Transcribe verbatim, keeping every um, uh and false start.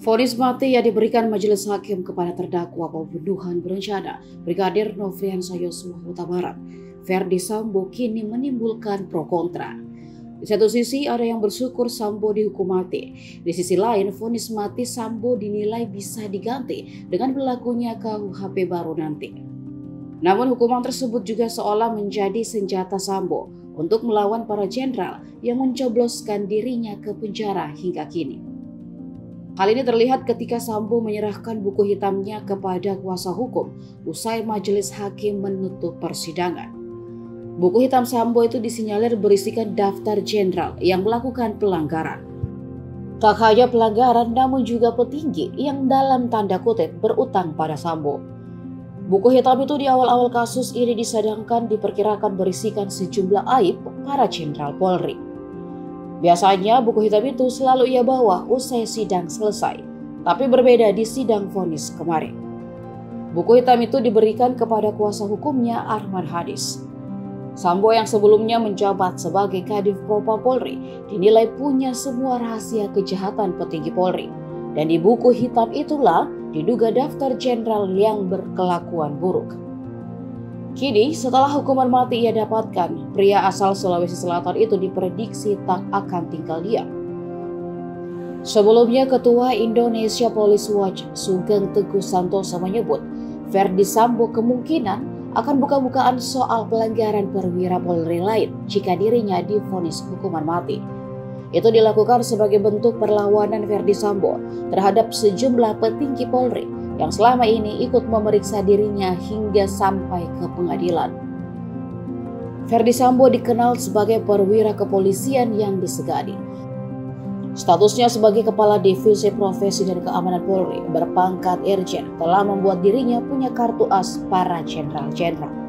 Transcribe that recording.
Vonis mati yang diberikan majelis hakim kepada terdakwa pembunuhan berencana Brigadir Nofriansah Yosua Huta Barat, Ferdy Sambo, kini menimbulkan pro kontra. Di satu sisi ada yang bersyukur Sambo dihukum mati, di sisi lain vonis mati Sambo dinilai bisa diganti dengan berlakunya K U H P baru nanti. Namun hukuman tersebut juga seolah menjadi senjata Sambo untuk melawan para jenderal yang mencobloskan dirinya ke penjara hingga kini. Hal ini terlihat ketika Sambo menyerahkan buku hitamnya kepada kuasa hukum usai majelis hakim menutup persidangan. Buku hitam Sambo itu disinyalir berisikan daftar jenderal yang melakukan pelanggaran. Tak hanya pelanggaran, namun juga petinggi yang dalam tanda kutip berutang pada Sambo. Buku hitam itu di awal-awal kasus ini disadangkan diperkirakan berisikan sejumlah aib para jenderal Polri. Biasanya buku hitam itu selalu ia bawa usai sidang selesai, tapi berbeda di sidang vonis kemarin. Buku hitam itu diberikan kepada kuasa hukumnya Arman Hadis. Sambo yang sebelumnya menjabat sebagai Kadif Propam Polri dinilai punya semua rahasia kejahatan petinggi Polri, dan di buku hitam itulah diduga daftar jenderal yang berkelakuan buruk. Kini setelah hukuman mati ia dapatkan, pria asal Sulawesi Selatan itu diprediksi tak akan tinggal diam. Sebelumnya Ketua Indonesia Police Watch Sugeng Teguh Santoso menyebut Ferdy Sambo kemungkinan akan buka-bukaan soal pelanggaran perwira Polri lain jika dirinya divonis hukuman mati. Itu dilakukan sebagai bentuk perlawanan Ferdy Sambo terhadap sejumlah petinggi Polri yang selama ini ikut memeriksa dirinya hingga sampai ke pengadilan. Ferdy Sambo dikenal sebagai perwira kepolisian yang disegani. Statusnya sebagai Kepala Divisi Profesi dan Keamanan Polri berpangkat Irjen telah membuat dirinya punya kartu as para jenderal-jenderal.